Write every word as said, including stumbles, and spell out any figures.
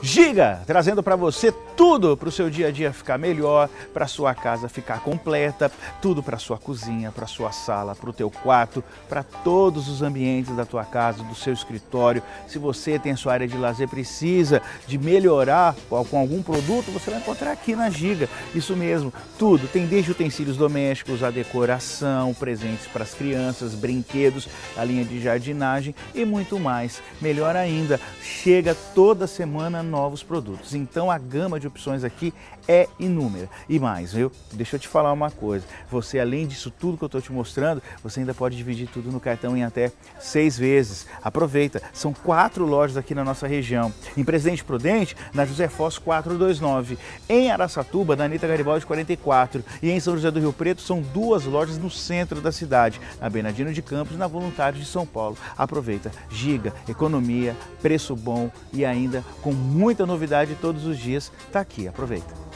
Giga, trazendo para você tudo para o seu dia a dia ficar melhor, para sua casa ficar completa, tudo para sua cozinha, para sua sala, para o teu quarto, para todos os ambientes da tua casa, do seu escritório. Se você tem a sua área de lazer, precisa de melhorar com algum produto, você vai encontrar aqui na Giga. Isso mesmo, tudo. Tem desde utensílios domésticos, a decoração, presentes para as crianças, brinquedos, a linha de jardinagem e muito mais. Melhor ainda, chega toda semana novos produtos. Então a gama de opções aqui é inúmera. E mais, viu? Deixa eu te falar uma coisa. Você, além disso tudo que eu estou te mostrando, você ainda pode dividir tudo no cartão em até seis vezes. Aproveita, são quatro lojas aqui na nossa região. Em Presidente Prudente, na José Foz quatrocentos e vinte e nove. Em Araçatuba, na Anita Garibaldi quarenta e quatro. E em São José do Rio Preto, são duas lojas no centro da cidade. Na Bernardino de Campos e na Voluntários de São Paulo. Aproveita. Giga, economia, preço bom e ainda com muita novidade todos os dias. Tá aqui, aproveita.